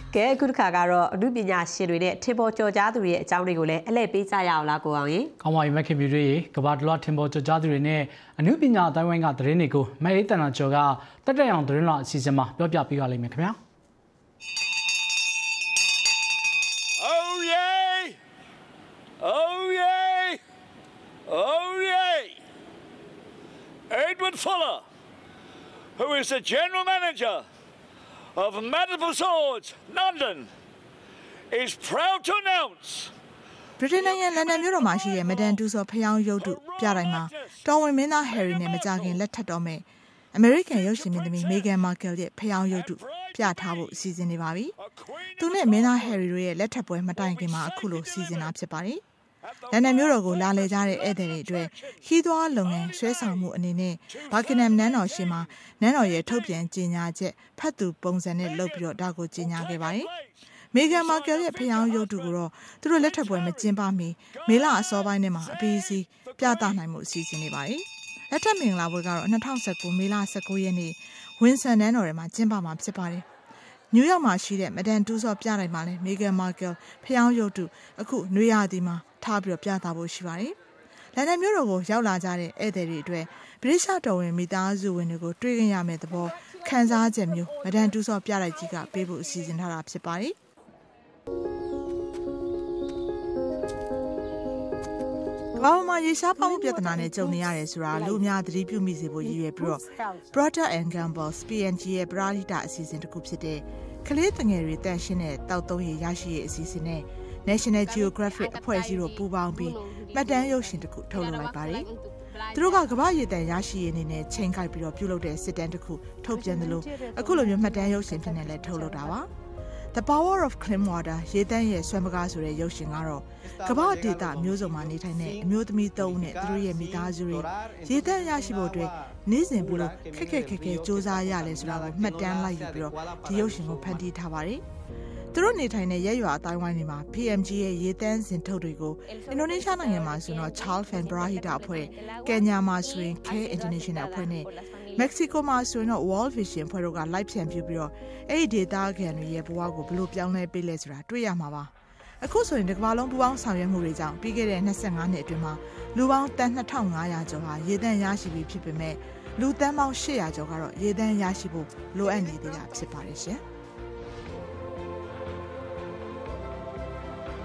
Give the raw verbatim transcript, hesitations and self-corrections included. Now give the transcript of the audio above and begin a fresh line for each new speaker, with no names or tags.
ကဲခုတစ်ခါကတော့အမှုပညာရှင်တွေနဲ့ထင်ပေါ်ကျော်ကြားသူတွေရဲ့အကြောင်းတွေကိုလည်းအလဲပေးကြရအောင်လားကိုအောင်ရင်
ကောင်းပါပြီမခင်မျိုးတွေကဘာတလွှတ်ထင်ပေါ်ကျော်ကြားသူတွေနဲ့အမှုပညာအတိုင်းဝိုင်းကသတင်းတွေကိုမအေးတန်တာကျော်ကတက်တက်အောင်သတင်းလာအစီအစဉ်မှာပြောပြပေးပါလိမ့်မယ်ခင်ဗျာ
Oh yay! Oh yay! Oh yay! Edward Fuller, who is the general manager of Medical Swords, London, is proud to announce
ဗြိတိန်နိုင်ငံလန်ဒန်မြို့တော်မှာရှိတဲ့မဒန်တူဆော်ဖျောင်းရုပ်တုပြတိုင်းမှာတော်ဝင်မင်းသားဟယ်ရီနဲ့မကြခင်လက်ထပ်တော်မယ်အမေရိကန်ရုပ်ရှင်မင်းသမီးမေဂန်မာကယ်ရဲ့ဖျောင်းရုပ်တုပြထားဖို့စီစဉ်နေပါပြီ။သူနဲ့မင်းသားဟယ်ရီတို့ရဲ့လက်ထပ်ပွဲမတိုင်ခင်မှာအခုလိုစီစဉ်တာဖြစ်ပါတယ်။လန်ဒန်မြို့တော်ကိုလာလည်ကြတဲ့ဧည့်သည်တွေအတွက်ခီးသွွားလုပ်ငန်းဆွဲဆောင်မှုအနေနဲ့ဘာကင်ဟမ်နန်းတော်ရှိမှာနန်းတော်ရဲ့ထုတ်ပြန်ကြေညာချက်ဖတ်သူပုံစံနဲ့လုပ်ပြီးတော့ဒါကိုကြေညာခဲ့ပါတယ်။မေဂန်မာကယ်ရဲ့ဖျောင်းရုပ်တုကိုတော့သူတို့လက်ထပ်ပွဲမကျင်းပမီမေလအစောပိုင်းထဲမှာအပီးစီပြသနိုင်မှုစီစဉ်နေပါတယ်။လက်ထပ်မင်္ဂလာပွဲကတော့၂၀၁၉မေလ၁၉ရက်နေ့ဝင်းဆန်နန်းတော်ထဲမှာကျင်းပမှာဖြစ်ပါတယ်။နယူးယောက်မှာရှိတဲ့မဒန်တူဆော့ပြတိုင်းမှာလည်းမေဂန်မာကယ်ဖျောင်းရုပ်တုအခုနွေရာသီမှာထားပြီးတော့ပြသဖို့ရှိပါတယ်။လန်ဒန်မြို့တော်ကိုရောက်လာကြတဲ့ဧည့်သည်တွေအတွက်ဗြိတိရှတော်ဝင်မိသားစုဝင်တွေကိုတွေ့ခင်ရမယ့်သဘောခန်းစားချက်မျိုးမဒန်တူဆော့ပြလိုက်ကြီးကပေးဖို့အစီအစဉ်ထားတာဖြစ်ပါတယ်။ဘာမှရေရှားဖောက်မှုပြဿနာနဲ့ကြုံနေရတယ်ဆိုတာလူအများသတိပြုမိစေဖို့ရည်ရွယ်ပြီးတော့ Procter and Gamble ပီ အန် ဂျီ ရဲ့ပရာဟိတအစီအစဉ်တစ်ခုဖြစ်တဲ့ကလေးငယ်တွေတန့်ရှင်းတဲ့တောက်သုံးရရရှိရေးအစီအစဉ်နဲ့ National Geographic အဖွဲ့အစည်းတို့ပူးပေါင်းပြီးမှတ်တမ်းရုပ်ရှင်တစ်ခုထုတ်လုပ်လိုက်ပါတယ်။သူတို့ကကမ္ဘာရေတံရရှိရေးအနေနဲ့ချိန်ကိုက်ပြီးတော့ပြုလုပ်တဲ့စစ်တမ်းတစ်ခုထုတ်ပြန်တယ်လို့အခုလိုမျိုးမှတ်တမ်းရုပ်ရှင်ဖြစ်နေလဲထုတ်လုပ်တာပါ။ The Power of Clean Water ရေတံရဲ့ဆွမ်းပကားဆိုတဲ့ရုပ်ရှင်ကတော့ကမ္ဘာဒေသမျိုးစုံမှာနေထိုင်တဲ့အမျိုးသမီးသုံးဦးနဲ့သူတို့ရဲ့မိသားစုတွေရေတံရရှိဖို့အတွက်နေ့စဉ်ဘလို့ခက်ခက်ခက်ခဲစူးစမ်းရလဲဆိုတာကိုမှတ်တမ်းလိုက်ယူပြီးတော့ဒီရုပ်ရှင်ကိုဖန်တီးထားပါတယ်။သူတို့နေထိုင်တဲ့ရဲရွာအတိုင်းဝိုင်းတွေမှာ ပီ အမ် ဂျီ ရဲ့ရေတန်းစင်ထုတ်တွေကိုအင်ဒိုနီးရှားနိုင်ငံမှာဆိုတော့ Charles Fan Brahita အဖွဲ့၊ကင်ညာမှာဆိုရင် Care International အဖွဲ့နဲ့မက္ကဆီကိုမှာဆိုရင်တော့ World Vision ဖွဲ့တို့ကလိုက်ဖြန့်ပြပြီးတော့အဲ့ဒီဒေသခံတွေရဲ့ဘဝကိုဘယ်လိုပြောင်းလဲပေးလဲဆိုတာတွေ့ရမှာပါအခုဆိုရင်ဒီကမ္ဘာလုံးပူးပေါင်းဆောင်ရွက်မှုတွေကြောင့်ပြီးခဲ့တဲ့၂၅နှစ်အတွင်းမှာလူပေါင်းတန်၂၅၀၀ကျော်ဟာရေတန်းရရှိပြီးဖြစ်ပေမဲ့လူတန်းပေါင်း၈၀၀ကျော်ကတော့ရေတန်းရရှိဖို့လိုအပ်နေသေးတာဖြစ်ပါတယ်ရှင်